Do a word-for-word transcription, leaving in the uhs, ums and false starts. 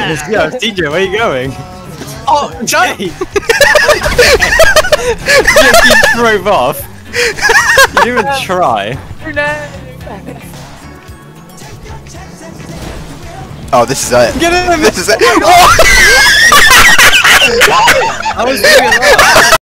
Yeah, C J, where are you going? Oh, no! You just drove off. You didn't even try. Oh, this is it. Get in! This is it. Oh! I was doing it.